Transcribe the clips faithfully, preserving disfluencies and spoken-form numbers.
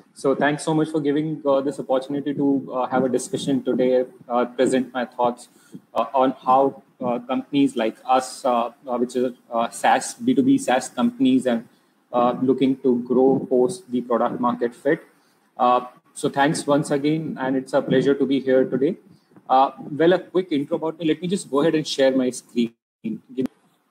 So thanks so much for giving uh, this opportunity to uh, have a discussion today, uh, present my thoughts uh, on how uh, companies like us, uh, uh, which is uh, SaaS, B two B SaaS companies, and uh, looking to grow post the product market fit. Uh, so thanks once again, and it's a pleasure to be here today. Uh, well, a quick intro about me. Let me just go ahead and share my screen. Give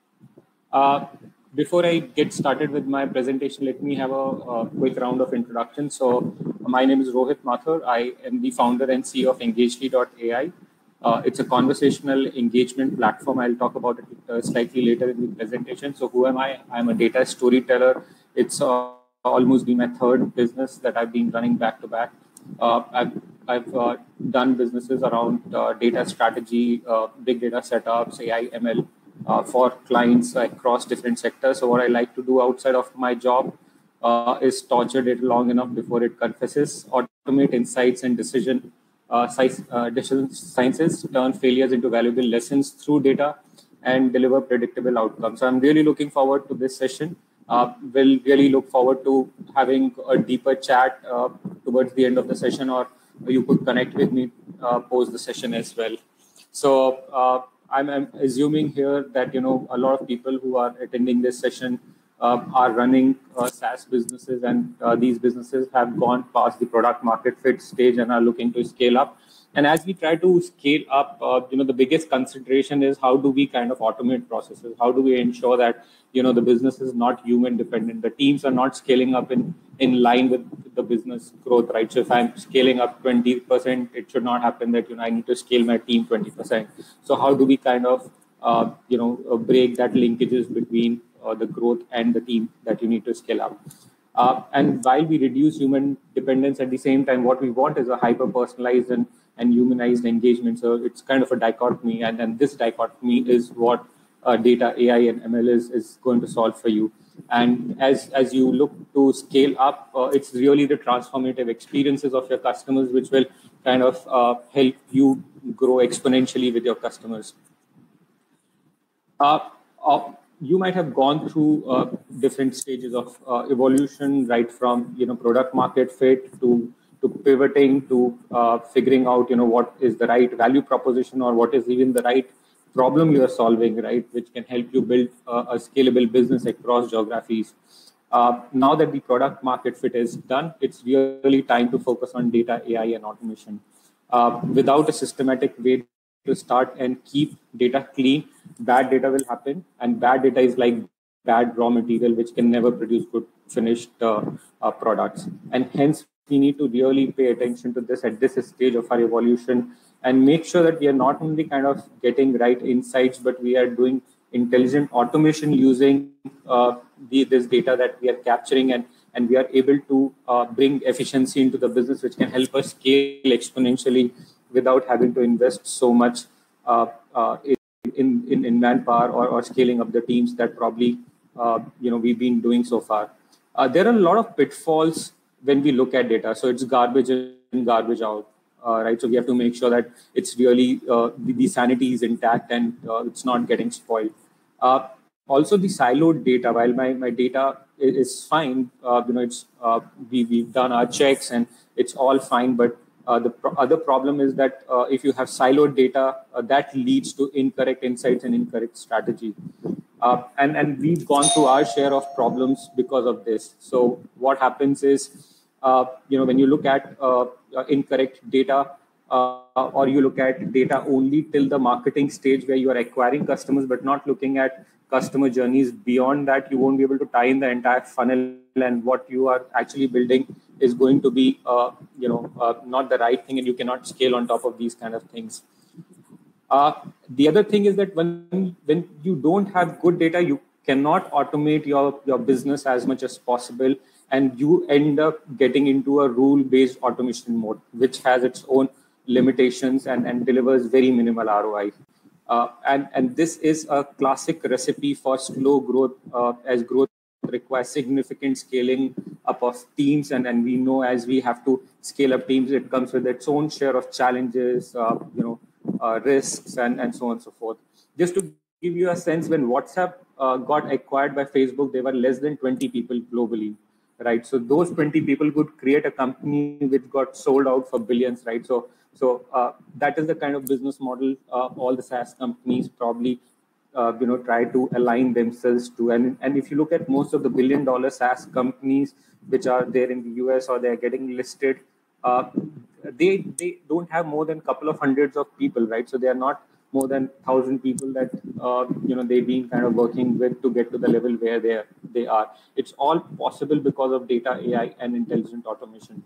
uh, Before I get started with my presentation, let me have a, a quick round of introduction. So, my name is Rohit Mathur. I am the founder and C E O of Engagely dot A I. Uh, it's a conversational engagement platform. I'll talk about it uh, slightly later in the presentation. So, who am I? I'm a data storyteller. It's uh, almost been my third business that I've been running back to back. Uh, I've I've uh, done businesses around uh, data strategy, uh, big data setups, A I, M L, uh, for clients across different sectors. So what I like to do outside of my job uh, is torture it long enough before it confesses, automate insights and decision, uh, science, uh, decision sciences, turn failures into valuable lessons through data, and deliver predictable outcomes. So I'm really looking forward to this session. Uh, we'll really look forward to having a deeper chat uh, towards the end of the session, or you could connect with me uh, post the session as well. So uh, I'm, I'm assuming here that you know a lot of people who are attending this session uh, are running uh, SaaS businesses, and uh, these businesses have gone past the product market fit stage and are looking to scale up. And as we try to scale up, uh, you know, the biggest consideration is how do we kind of automate processes? How do we ensure that you know the business is not human dependent? The teams are not scaling up in in line with the business growth, right? So if I'm scaling up twenty percent, it should not happen that you know I need to scale my team twenty percent. So how do we kind of uh, you know uh, break that linkages between uh, the growth and the team that you need to scale up? Uh, and while we reduce human dependence, at the same time, what we want is a hyper personalized and, and humanized engagement. So it's kind of a dichotomy. And then this dichotomy is what uh, data, A I, and M L is, is going to solve for you. And as, as you look to scale up, uh, it's really the transformative experiences of your customers, which will kind of uh, help you grow exponentially with your customers. Uh, uh, you might have gone through uh, different stages of uh, evolution, right from you know product market fit to to pivoting to uh, figuring out you know what is the right value proposition, or what is even the right problem you are solving, right, which can help you build uh, a scalable business across geographies. Uh, now that the product market fit is done, it's really time to focus on data, A I, and automation. Uh, without a systematic way to start and keep data clean, bad data will happen, and bad data is like bad raw material which can never produce good finished uh, uh, products. And hence, we need to really pay attention to this at this stage of our evolution and make sure that we are not only kind of getting right insights, but we are doing intelligent automation using uh, the, this data that we are capturing, and, and we are able to uh, bring efficiency into the business, which can help us scale exponentially without having to invest so much uh, uh, in, in, in manpower or, or scaling up the teams that probably uh, you know we've been doing so far. Uh, there are a lot of pitfalls when we look at data. So it's garbage in, garbage out, uh, right? So we have to make sure that it's really uh, the, the sanity is intact and uh, it's not getting spoiled. Uh, also, the siloed data. While my, my data is fine, uh, you know, it's uh, we we've done our checks and it's all fine, but Uh, the pro other problem is that uh, if you have siloed data, uh, that leads to incorrect insights and incorrect strategy. Uh, and, and we've gone through our share of problems because of this. So what happens is, uh, you know, when you look at uh, uh, incorrect data, uh, or you look at data only till the marketing stage where you are acquiring customers, but not looking at customer journeys beyond that, you won't be able to tie in the entire funnel, and what you are actually building is going to be, uh, you know, uh, not the right thing, and you cannot scale on top of these kind of things. Uh, the other thing is that when when you don't have good data, you cannot automate your, your business as much as possible, and you end up getting into a rule-based automation mode, which has its own limitations and, and delivers very minimal R O I. Uh, and, and this is a classic recipe for slow growth, uh, as growth requires significant scaling up of teams. And, and we know as we have to scale up teams, it comes with its own share of challenges, uh, you know, uh, risks, and, and so on and so forth. Just to give you a sense, when WhatsApp uh, got acquired by Facebook, there were less than twenty people globally, right? So those twenty people could create a company which got sold out for billions, right? So so uh, that is the kind of business model uh, all the SaaS companies probably uh, you know try to align themselves to. And and if you look at most of the billion dollar SaaS companies which are there in the U S or they're getting listed, uh, they they don't have more than a couple of hundreds of people, right? So they are not more than thousand people that uh, you know they've been kind of working with to get to the level where they they are. It's all possible because of data, A I, and intelligent automation.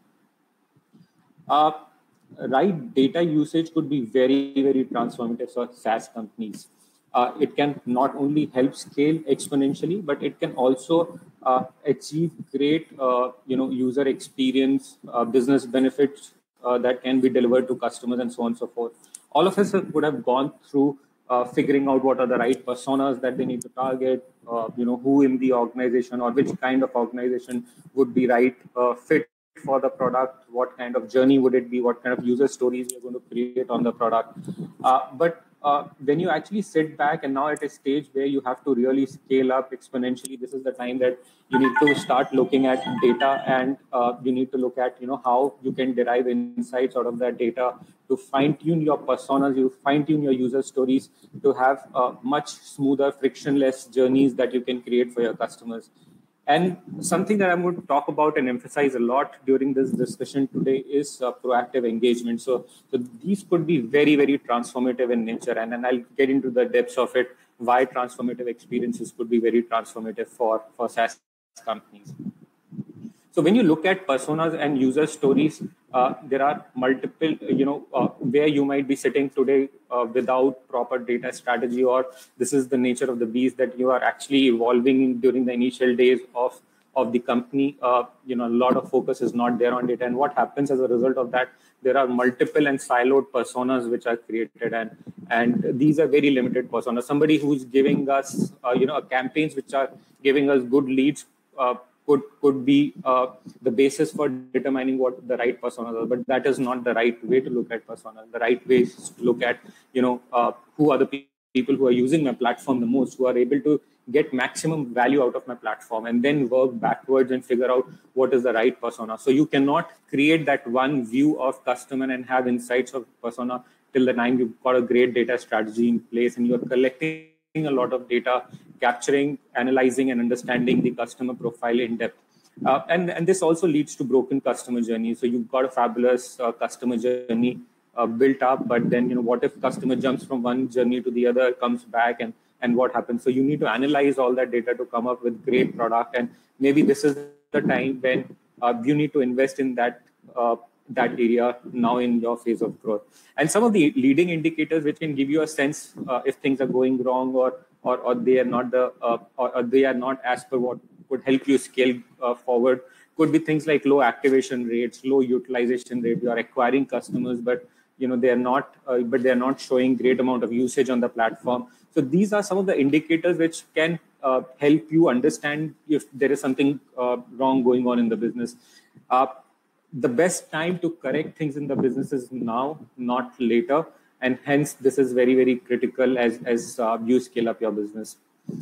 Uh, right data usage could be very, very transformative for SaaS companies. Uh, it can not only help scale exponentially, but it can also uh, achieve great, uh, you know, user experience, uh, business benefits uh, that can be delivered to customers, and so on and so forth. All of us would have gone through uh, figuring out what are the right personas that they need to target, uh, you know, who in the organization or which kind of organization would be right uh, fit for the product, what kind of journey would it be, what kind of user stories you're going to create on the product. Uh, but uh, when you actually sit back and now at a stage where you have to really scale up exponentially, this is the time that you need to start looking at data, and uh, you need to look at you know how you can derive insights out of that data to fine tune your personas, you fine tune your user stories to have uh, much smoother, frictionless journeys that you can create for your customers. And something that I'm going to talk about and emphasize a lot during this discussion today is uh, proactive engagement. So, so these could be very, very transformative in nature. And then I'll get into the depths of it, why transformative experiences could be very transformative for, for SaaS companies. So when you look at personas and user stories, uh, there are multiple, you know, uh, where you might be sitting today uh, without proper data strategy, or this is the nature of the beast that you are actually evolving during the initial days of, of the company. Uh, you know, a lot of focus is not there on data. And what happens as a result of that, there are multiple and siloed personas which are created. And, and these are very limited personas. Somebody who's giving us, uh, you know, campaigns which are giving us good leads, uh, could could be uh, the basis for determining what the right personas are, but that is not the right way to look at personas. The right way is to look at you know uh, who are the pe- people who are using my platform the most, who are able to get maximum value out of my platform, and then work backwards and figure out what is the right persona. So you cannot create that one view of customer and have insights of persona till the time you've got a great data strategy in place and you're collecting a lot of data, capturing, analyzing, and understanding the customer profile in depth. Uh, and, and this also leads to broken customer journey. So you've got a fabulous uh, customer journey uh, built up, but then, you know, what if customer jumps from one journey to the other, comes back, and, and what happens? So you need to analyze all that data to come up with great product. And maybe this is the time when uh, you need to invest in that uh, that area now in your phase of growth. And some of the leading indicators which can give you a sense uh, if things are going wrong, or or, or they are not the uh, or, or they are not as per what could help you scale uh, forward, could be things like low activation rates, low utilization rate. You are acquiring customers, but you know they are not uh, but they are not showing great amount of usage on the platform. So these are some of the indicators which can uh, help you understand if there is something uh, wrong going on in the business. Uh, the best time to correct things in the business is now, not later. And hence, this is very, very critical as, as uh, you scale up your business.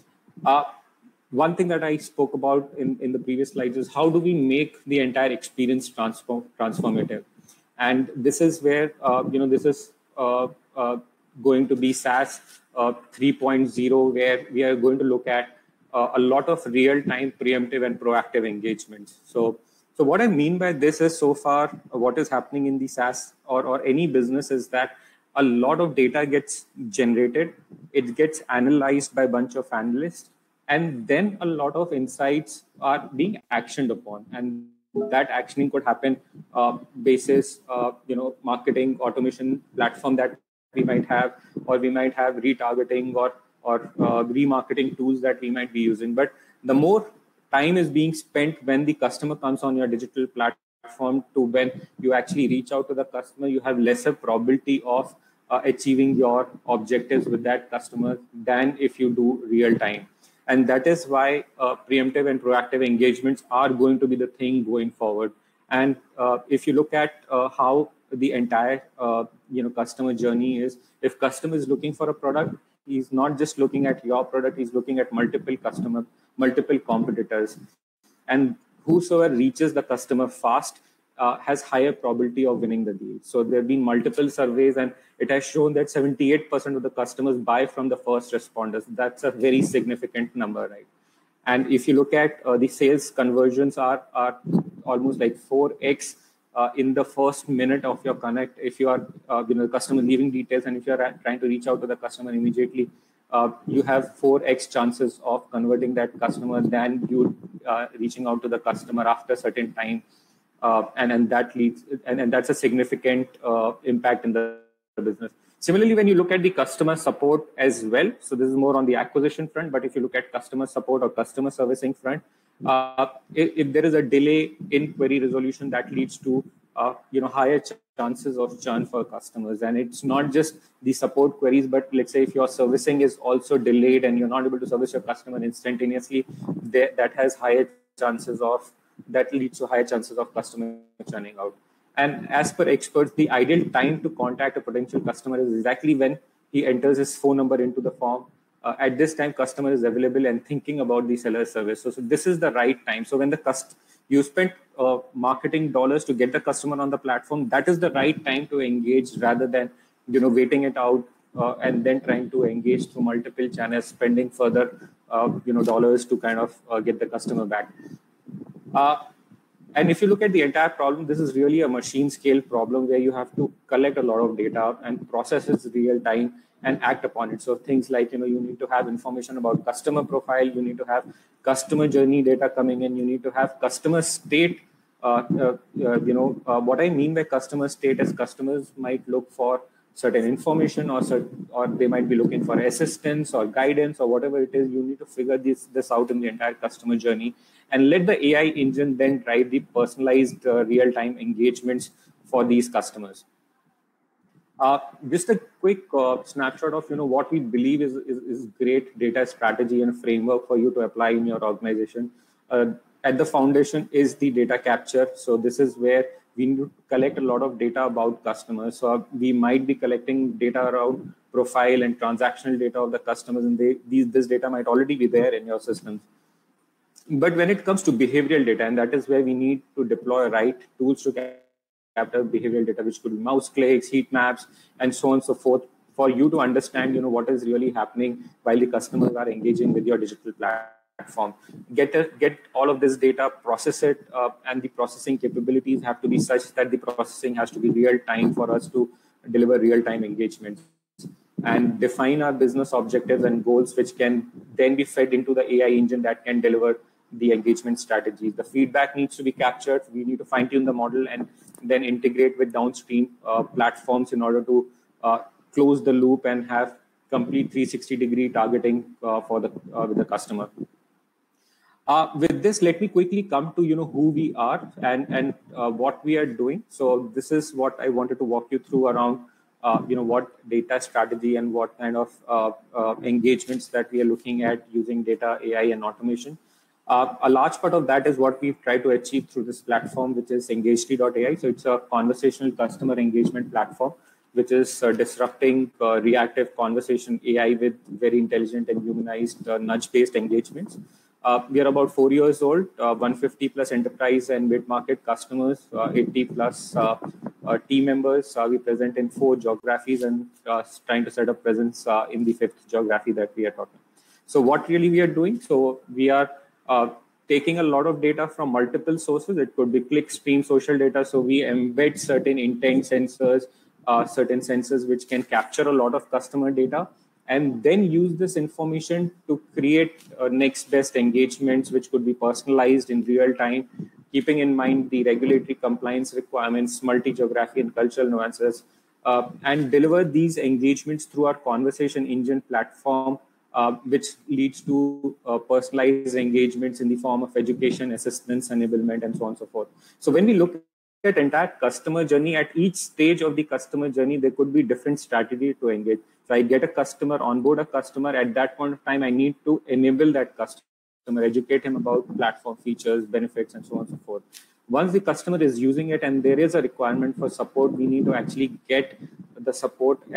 Uh, one thing that I spoke about in, in the previous slides is how do we make the entire experience transform, transformative? And this is where, uh, you know, this is uh, uh, going to be SaaS uh, three point oh, where we are going to look at uh, a lot of real-time preemptive and proactive engagements. So, So what I mean by this is, so far, what is happening in the SaaS or, or any business is that a lot of data gets generated, it gets analyzed by a bunch of analysts, and then a lot of insights are being actioned upon. And that actioning could happen uh, basis, uh, you know, marketing automation platform that we might have, or we might have retargeting or, or uh, remarketing tools that we might be using. But the more time is being spent when the customer comes on your digital platform to when you actually reach out to the customer, you have lesser probability of uh, achieving your objectives with that customer than if you do real time. And that is why uh, preemptive and proactive engagements are going to be the thing going forward. And uh, if you look at uh, how the entire uh, you know customer journey is, if customer is looking for a product, he's not just looking at your product, he's looking at multiple customer, multiple competitors. And whosoever reaches the customer fast uh, has higher probability of winning the deal. So there have been multiple surveys, and it has shown that seventy-eight percent of the customers buy from the first responders. That's a very significant number, right? And if you look at uh, the sales conversions are, are almost like four X uh, in the first minute of your connect. If you are, uh, you know, the customer leaving details, and if you're trying to reach out to the customer immediately, uh, you have four X chances of converting that customer than you uh, reaching out to the customer after a certain time. Uh, and, and that leads, and, and that's a significant uh, impact in the business. Similarly, when you look at the customer support as well, so this is more on the acquisition front, but if you look at customer support or customer servicing front, uh, if, if there is a delay in query resolution, that leads to uh, you know higher ch chances of churn for customers. And it's not just the support queries, but let's say if your servicing is also delayed and you're not able to service your customer instantaneously, that, that has higher chances of, that leads to higher chances of customer churning out. And as per experts, the ideal time to contact a potential customer is exactly when he enters his phone number into the form. Uh, at this time, customer is available and thinking about the seller service. So, so this is the right time. So when the cust you spent uh, marketing dollars to get the customer on the platform, that is the right time to engage rather than you know waiting it out uh, and then trying to engage through multiple channels, spending further uh, you know dollars to kind of uh, get the customer back. Uh, And if you look at the entire problem, this is really a machine scale problem where you have to collect a lot of data and process it real time and act upon it. So things like, you know, you need to have information about customer profile, you need to have customer journey data coming in, you need to have customer state. Uh, uh, uh, you know, uh, what I mean by customer state is customers might look for certain information or certain, or they might be looking for assistance or guidance or whatever it is. You need to figure this, this out in the entire customer journey and let the A I engine then drive the personalized uh, real-time engagements for these customers. Uh, just a quick uh, snapshot of you know what we believe is, is, is great data strategy and framework for you to apply in your organization. Uh, at the foundation is the data capture. So this is where we need to collect a lot of data about customers. So we might be collecting data around profile and transactional data of the customers, and they, these, this data might already be there in your systems. But when it comes to behavioral data, and that is where we need to deploy right tools to capture behavioral data, which could be mouse clicks, heat maps, and so on and so forth, for you to understand, you know, what is really happening while the customers are engaging with your digital platform. Get a, get all of this data, process it, uh, and the processing capabilities have to be such that the processing has to be real time for us to deliver real time engagement. And define our business objectives and goals, which can then be fed into the A I engine that can deliver the engagement strategies. The feedback needs to be captured. We need to fine tune the model and then integrate with downstream uh, platforms in order to uh, close the loop and have complete three sixty degree targeting uh, for the uh, with the customer. Uh, with this, let me quickly come to you know who we are and and uh, what we are doing. So this is what I wanted to walk you through around. Uh, you know, what data strategy and what kind of uh, uh, engagements that we are looking at using data, A I, and automation. Uh, a large part of that is what we've tried to achieve through this platform, which is Engagely dot A I. So it's a conversational customer engagement platform, which is uh, disrupting uh, reactive conversation A I with very intelligent and humanized uh, nudge-based engagements. Uh, we are about four years old, uh, one hundred fifty plus enterprise and mid-market customers, uh, eighty plus uh, uh, team members. Uh, we present in four geographies and uh, trying to set up presence uh, in the fifth geography that we are talking. So what really we are doing? So we are uh, taking a lot of data from multiple sources. It could be clickstream, social data. So we embed certain intent sensors, uh, certain sensors which can capture a lot of customer data, and then use this information to create uh, next best engagements, which could be personalized in real time, keeping in mind the regulatory compliance requirements, multi-geography and cultural nuances, uh, and deliver these engagements through our conversation engine platform, uh, which leads to uh, personalized engagements in the form of education, assistance, enablement, and so on and so forth. So when we look at entire customer journey, at each stage of the customer journey, there could be different strategy to engage. So I get a customer, onboard a customer. At that point of time, I need to enable that customer, educate him about platform features, benefits, and so on and so forth. Once the customer is using it and there is a requirement for support, we need to actually get the support uh,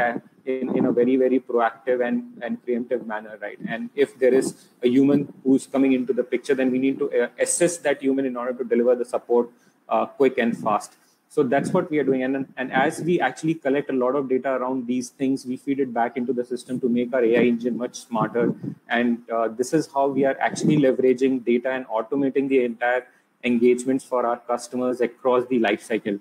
in, in a very, very proactive and, and preemptive manner, right? And if there is a human who's coming into the picture, then we need to uh, assess that human in order to deliver the support uh, quick and fast. So that's what we are doing. And, and as we actually collect a lot of data around these things, we feed it back into the system to make our A I engine much smarter. And uh, this is how we are actually leveraging data and automating the entire engagements for our customers across the life cycle.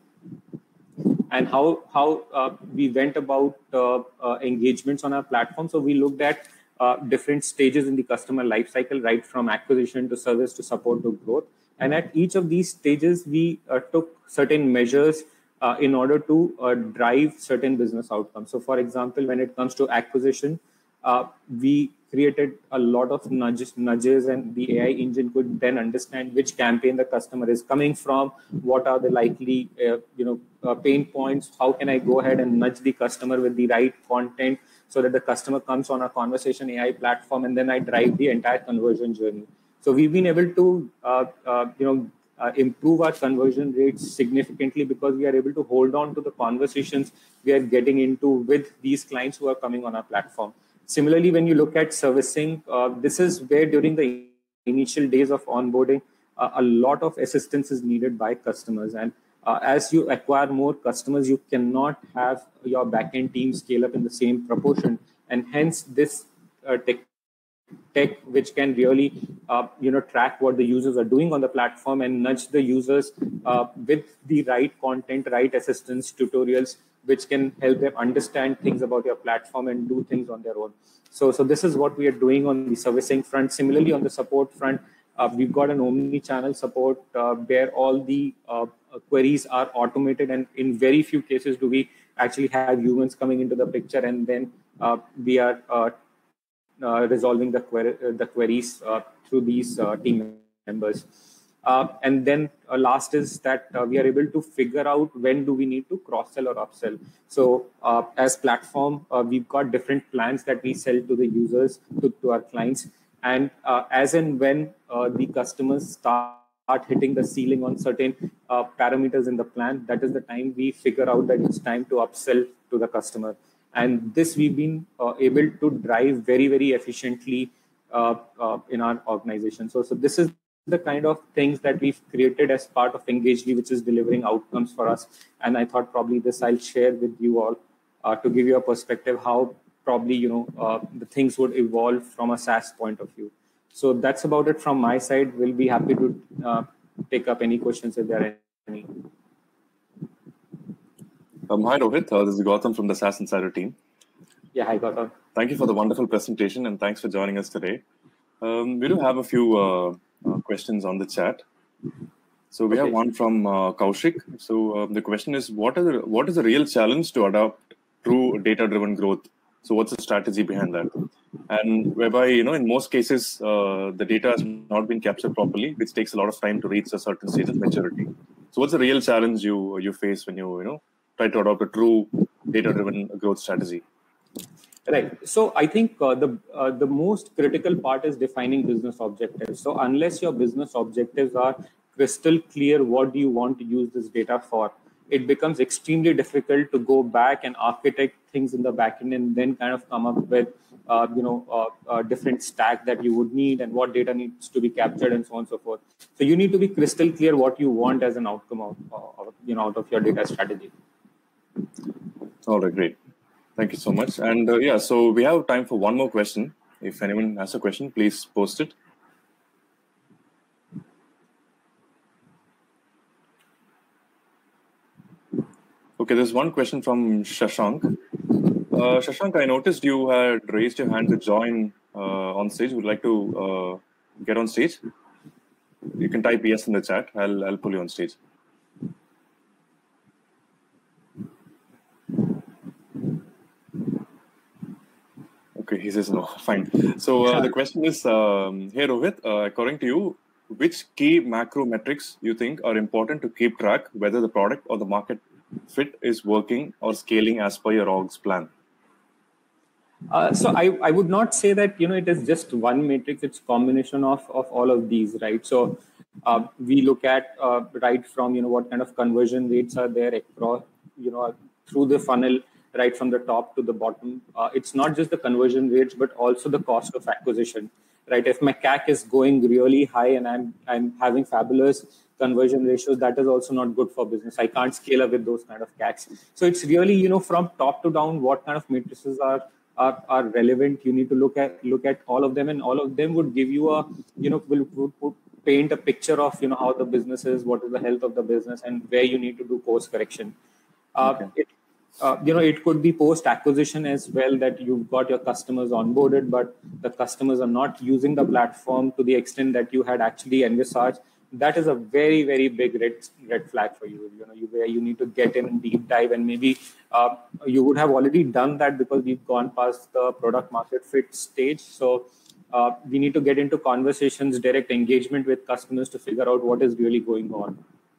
And how, how uh, we went about uh, uh, engagements on our platform. So we looked at uh, different stages in the customer life cycle, right from acquisition to service to support to growth. And at each of these stages, we uh, took certain measures uh, in order to uh, drive certain business outcomes. So, for example, when it comes to acquisition, uh, we created a lot of nudges, nudges, and the A I engine could then understand which campaign the customer is coming from, what are the likely, uh, you know, uh, pain points. How can I go ahead and nudge the customer with the right content so that the customer comes on a conversation A I platform, and then I drive the entire conversion journey. So we've been able to, uh, uh, you know, uh, improve our conversion rates significantly because we are able to hold on to the conversations we are getting into with these clients who are coming on our platform. Similarly, when you look at servicing, uh, this is where during the initial days of onboarding, uh, a lot of assistance is needed by customers. And uh, as you acquire more customers, you cannot have your backend team scale up in the same proportion. And hence, this uh, tech tech which can really uh, you know track what the users are doing on the platform and nudge the users uh, with the right content, right assistance, tutorials, which can help them understand things about your platform and do things on their own. So, so this is what we are doing on the servicing front. Similarly, on the support front, uh, we've got an omni-channel support uh, where all the uh, queries are automated, and in very few cases do we actually have humans coming into the picture, and then uh, we are uh, Uh, resolving the, query, uh, the queries uh, through these uh, team members. Uh, and then uh, last is that uh, we are able to figure out when do we need to cross-sell or upsell. So uh, as platform, uh, we've got different plans that we sell to the users, to, to our clients. And uh, as and when uh, the customers start hitting the ceiling on certain uh, parameters in the plan, that is the time we figure out that it's time to upsell to the customer. And this we've been uh, able to drive very, very efficiently uh, uh, in our organization. So, so this is the kind of things that we've created as part of Engagely, which is delivering outcomes for us. And I thought probably this I'll share with you all uh, to give you a perspective how probably, you know, uh, the things would evolve from a SaaS point of view. So that's about it from my side. We'll be happy to uh, take up any questions if there are any. Um, hi, Rohit. Uh, this is Gautam from the SaaS Insider team. Yeah, hi, Gautam. Thank you for the wonderful presentation, and thanks for joining us today. Um, we do have a few uh, uh, questions on the chat. So we okay. have one from uh, Kaushik. So uh, the question is, what, are the, what is the real challenge to adopt true data-driven growth? So what's the strategy behind that? And whereby, you know, in most cases, uh, the data has not been captured properly, which takes a lot of time to reach a certain stage of maturity. So what's the real challenge you you face when you, you know, try to adopt a true data-driven growth strategy? Right. So I think uh, the uh, the most critical part is defining business objectives. So unless your business objectives are crystal clear, what do you want to use this data for, it becomes extremely difficult to go back and architect things in the backend and then kind of come up with uh, you know uh, uh, different stack that you would need and what data needs to be captured and so on and so forth. So you need to be crystal clear what you want as an outcome of, uh, you know out of your data strategy. All right, great. Thank you so much. And uh, yeah, so we have time for one more question. If anyone has a question, please post it. Okay, there's one question from Shashank. Uh, Shashank, I noticed you had raised your hand to join uh, on stage. Would like to uh, get on stage? You can type yes in the chat. I'll, I'll pull you on stage. Okay, he says no. Fine. So uh, the question is, um, hey Rohit, uh, according to you, which key macro metrics you think are important to keep track whether the product or the market fit is working or scaling as per your org's plan? Uh, so I, I would not say that, you know, it is just one matrix, it's combination of, of all of these, right? So uh, we look at uh, right from, you know, what kind of conversion rates are there across, you know, through the funnel, right from the top to the bottom. Uh, it's not just the conversion rates, but also the cost of acquisition, right? If my C A C is going really high and I'm I'm having fabulous conversion ratios, that is also not good for business. I can't scale up with those kind of C A Cs. So it's really, you know, from top to down, what kind of matrices are are, are relevant. You need to look at look at all of them, and all of them would give you a, you know, will, will, will paint a picture of, you know, how the business is, what is the health of the business, and where you need to do course correction. Uh, okay. it, Uh, you know, it could be post-acquisition as well, that you've got your customers onboarded, but the customers are not using the platform to the extent that you had actually envisaged. That is a very, very big red red flag for you. You know, you, where you need to get in and deep dive, and maybe uh, you would have already done that because we've gone past the product market fit stage. So uh, we need to get into conversations, direct engagement with customers to figure out what is really going on.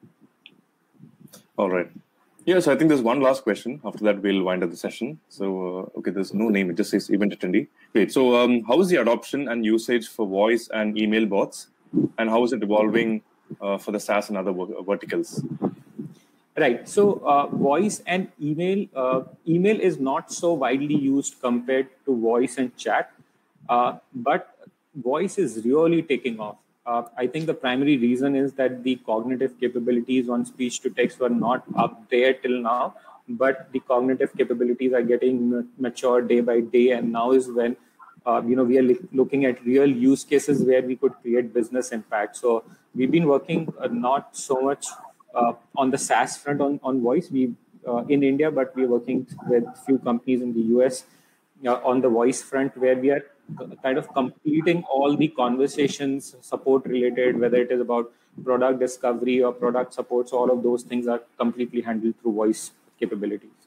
All right. Yes, I think there's one last question. After that, we'll wind up the session. So, uh, okay, there's no name. It just says event attendee. Great. So, um, how is the adoption and usage for voice and email bots? And how is it evolving uh, for the SaaS and other verticals? Right. So, uh, voice and email, uh, email is not so widely used compared to voice and chat, uh, but voice is really taking off. Uh, I think the primary reason is that the cognitive capabilities on speech to text were not up there till now, but the cognitive capabilities are getting mature day by day, and now is when uh, you know we are looking at real use cases where we could create business impact. So we've been working uh, not so much uh, on the SaaS front on on voice. We uh, in India, but we're working with few companies in the U S uh, on the voice front, where we are kind of completing all the conversations support related, whether it is about product discovery or product support. So all of those things are completely handled through voice capabilities.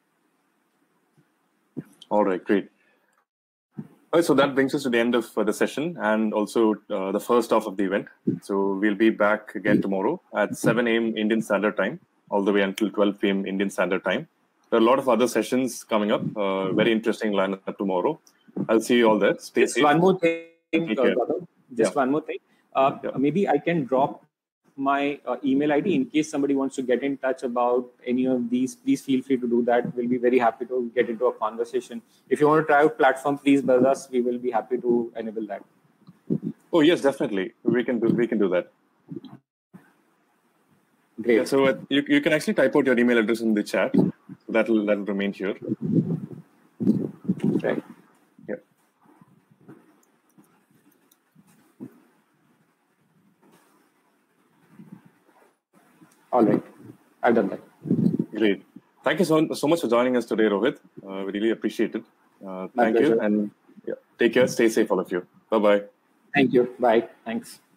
All right, great. All right, so that brings us to the end of uh, the session, and also uh, the first half of the event. So we'll be back again tomorrow at seven a.m. Indian Standard Time, all the way until twelve p.m. Indian Standard Time. There are a lot of other sessions coming up. Uh, very interesting lineup tomorrow. I'll see you all there. Stay Just safe. one more thing, uh, Gaurav. Just yeah. one more thing. Uh, yeah. Maybe I can drop my uh, email I D in case somebody wants to get in touch about any of these. Please feel free to do that. We'll be very happy to get into a conversation. If you want to try out platform, please buzz us. We will be happy to enable that. Oh yes, definitely. We can do. We can do that. Great. Yeah, so uh, you you can actually type out your email address in the chat. So that'll that'll remain here. Right. Yeah. All right. I've done that. Great. Thank you so, so much for joining us today, Rohit. Uh, we really appreciate it. Uh, thank you. And yeah, take care. Stay safe, all of you. Bye-bye. Thank you. Bye. Thanks.